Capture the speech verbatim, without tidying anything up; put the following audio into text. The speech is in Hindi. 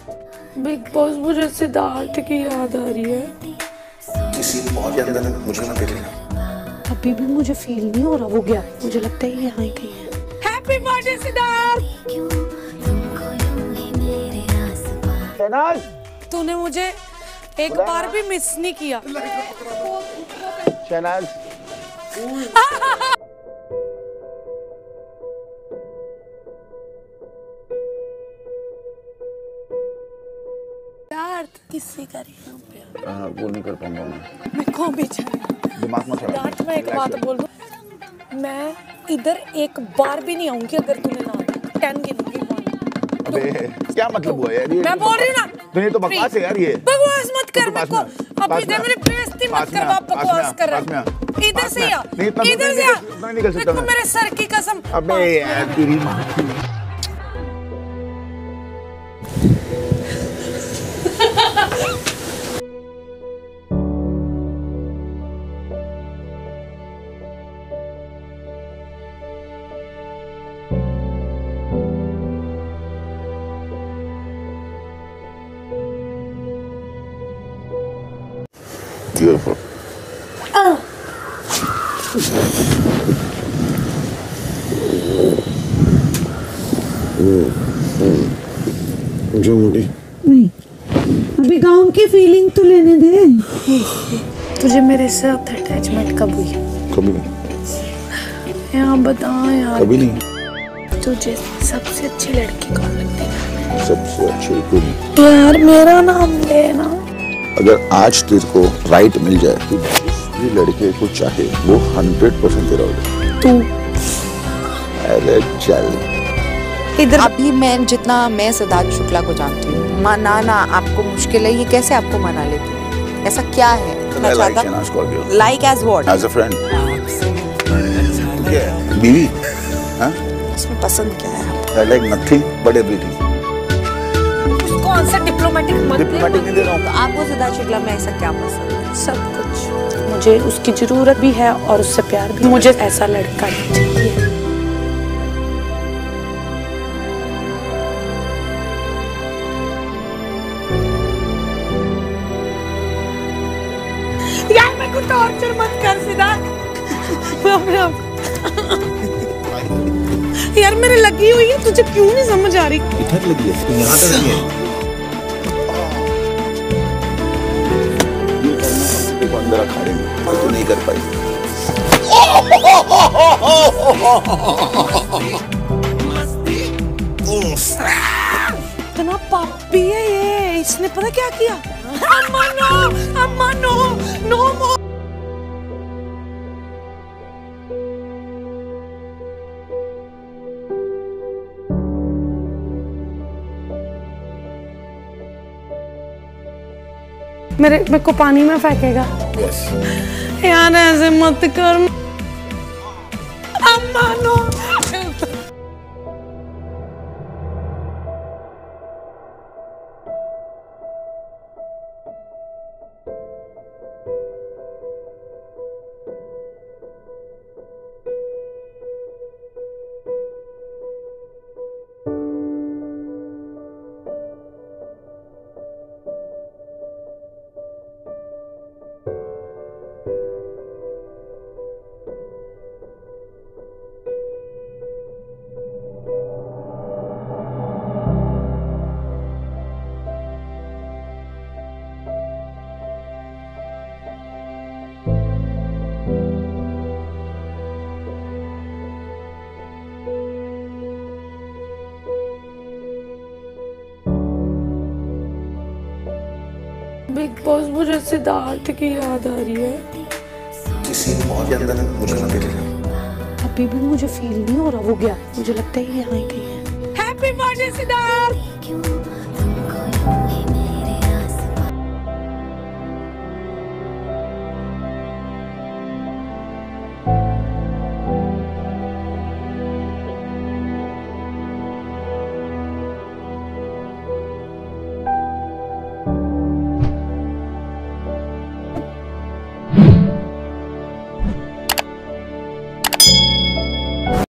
बिग बॉस, मुझे सिद्धार्थ की याद आ रही है। किसी और के अंदर मुझे ना देख लेना। अभी भी मुझे फील नहीं हो रहा, वो गया। मुझे लगता है ये यहाँ ही कहीं है। Happy birthday Siddharth. तूने मुझे एक बार भी मिस नहीं किया। शहनाज किससे करें प्यार? वो नहीं कर पाऊंगा मैं। मैं को भी दिमाग मत चला। यार मैं एक बात बोल दूं, मैं इधर एक बार भी नहीं आऊंगी अगर तूने ना टेन गिनूंगी। अबे क्या मतलब हुआ यार ये? मैं बोल रही हूं ना, तो ये तो बकवास है यार। ये बकवास मत कर मेरे को। अब इधर मेरी बेइज्जती मत कर, बाप बकवास कर रहा है। इधर से आ, इधर से आ। नहीं निकल सकता मैं। मेरे सर की कसम। अबे यार तेरी मां। Beautiful. Oh. जो मुझे नहीं, अभी गाउन की फीलिंग तो लेने दे। तुझे मेरे साथ अटैचमेंट कब हुई? कभी नहीं। यहाँ बता यार। कभी नहीं। तुझे सबसे अच्छी लड़की कौन लगती है? सबसे अच्छी तुम। यार मेरा नाम लेना। अगर आज तेरे को राइट मिल जाए तो जिस भी लड़के को चाहे वो हंड्रेड परसेंट तेरा हो जाए। तू अरे चल इधर। अभी मैं जितना मैं सिद्धार्थ शुक्ला को जानती हूँ, मनाना आपको मुश्किल है। ये कैसे आपको मना लेती है? ऐसा क्या है? मैं like Shehnaz Scorpio. Like as what? As a friend. बीवी? हाँ? इसमें पसंद क्या है आपको? I like nothing but everything. कौन सा डिप्लोमेटिक मत डिप्लोमेटिक नहीं दे रहा हूँ। तो आपको सिद्धार्थ शुक्ला में ऐसा क्या पसंद है? सब कुछ। मुझे उसकी जरूरत भी है और उससे प्यार भी। मुझे ऐसा लड़का नहीं चाहिए। यार मेरे को टॉर्चर मत कर सिद्धार्थ। यार मेरे लगी हुई है, तुझे क्यों नहीं समझ आ रही? इधर लगी है, यहाँ तक नहीं है। अंदर अखाड़े में तो नहीं कर पाई। इतना पापी है ये। इसने पता क्या किया? अम्मा नो, अम्मा नो, नो मोर। मेरे मेरे को पानी में फेंकेगा। yes. यार ऐसे मत कर। अम्मा नो। बिग बॉस, मुझे सिद्धार्थ की याद आ रही है। किसी और के अंदर मुझे ना देख लेना। अभी भी मुझे फील नहीं हो रहा, वो गया। मुझे लगता है ये यहाँ ही कहीं है। Happy birthday Siddharth.